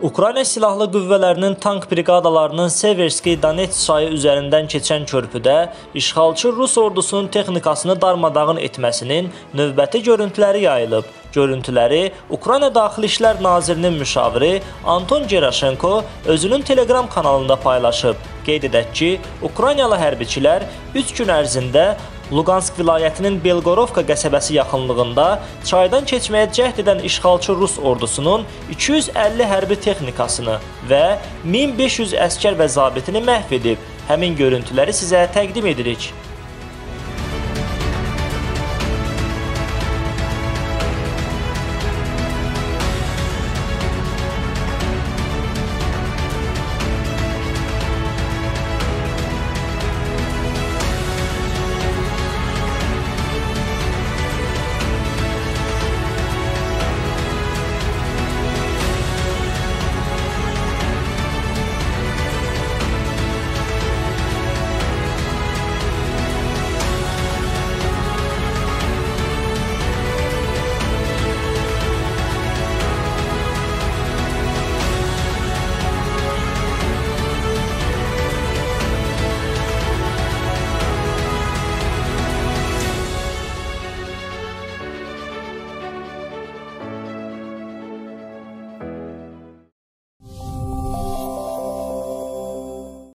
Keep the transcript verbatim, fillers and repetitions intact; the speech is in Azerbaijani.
Ukrayna Silahlı Qüvvələrinin tank briqadalarının Severskiy Donets çayı üzərindən keçən körpüdə işğalçı Rus ordusunun texnikasını darmadağın etməsinin növbəti görüntüləri yayılıb. Görüntüləri Ukrayna Daxili İşlər Nazirinin müşaviri Anton Gerashenko özünün Telegram kanalında paylaşıb. Qeyd edək ki, Ukraynalı hərbiçilər üç gün ərzində Luqansk vilayətinin Belgorovka qəsəbəsi yaxınlığında çaydan keçməyə cəhd edən işğalçı Rus ordusunun iki yüz əlli hərbi texnikasını və min beş yüz əskər və zabitini məhv edib. Həmin görüntüləri sizə təqdim edirik.